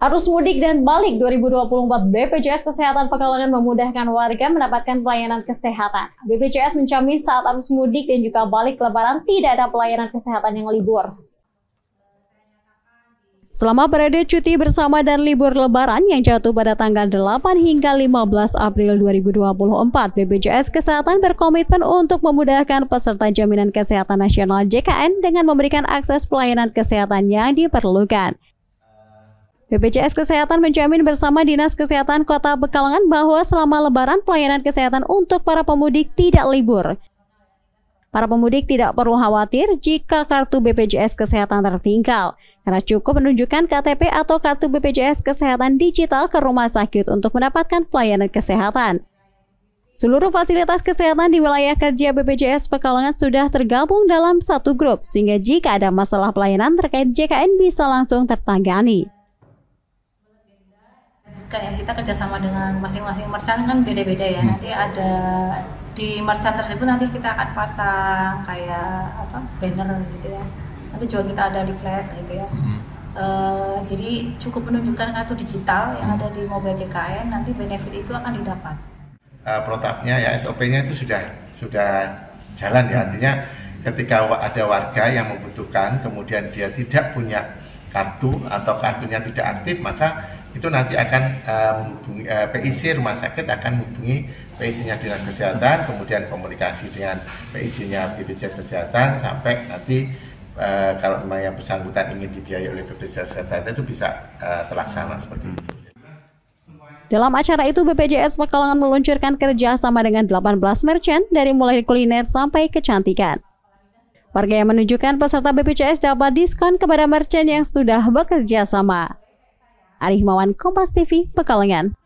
Arus mudik dan balik 2024 BPJS Kesehatan Pekalongan memudahkan warga mendapatkan pelayanan kesehatan. BPJS menjamin saat arus mudik dan juga balik Lebaran tidak ada pelayanan kesehatan yang libur. Selama periode cuti bersama dan libur Lebaran yang jatuh pada tanggal 8 hingga 15 April 2024, BPJS Kesehatan berkomitmen untuk memudahkan peserta Jaminan Kesehatan Nasional JKN dengan memberikan akses pelayanan kesehatan yang diperlukan. BPJS Kesehatan menjamin bersama Dinas Kesehatan Kota Pekalongan bahwa selama Lebaran pelayanan kesehatan untuk para pemudik tidak libur. Para pemudik tidak perlu khawatir jika kartu BPJS Kesehatan tertinggal, karena cukup menunjukkan KTP atau kartu BPJS Kesehatan digital ke rumah sakit untuk mendapatkan pelayanan kesehatan. Seluruh fasilitas kesehatan di wilayah kerja BPJS Pekalongan sudah tergabung dalam satu grup, sehingga jika ada masalah pelayanan terkait JKN bisa langsung tertangani. Yang kita kerjasama dengan masing-masing merchant kan beda-beda ya. Nanti ada di merchant tersebut nanti kita akan pasang kayak banner gitu ya. Nanti juga kita ada leaflet gitu ya. Jadi cukup menunjukkan kartu digital yang ada di mobil JKN, nanti benefit itu akan didapat. Protapnya ya, SOP-nya itu sudah jalan ya. Artinya ketika ada warga yang membutuhkan kemudian dia tidak punya kartu atau kartunya tidak aktif, maka itu nanti akan menghubungi PIC rumah sakit, akan menghubungi PIC-nya Dinas Kesehatan, kemudian komunikasi dengan PIC-nya BPJS Kesehatan sampai nanti kalau memang yang bersangkutan ingin dibiayai oleh BPJS Kesehatan itu bisa terlaksana seperti itu. Dalam acara itu, BPJS Pekalongan meluncurkan kerjasama dengan 18 merchant dari mulai kuliner sampai kecantikan. Warga yang menunjukkan peserta BPJS dapat diskon kepada merchant yang sudah bekerja sama. Ari Himawan, Kompas TV, Pekalongan.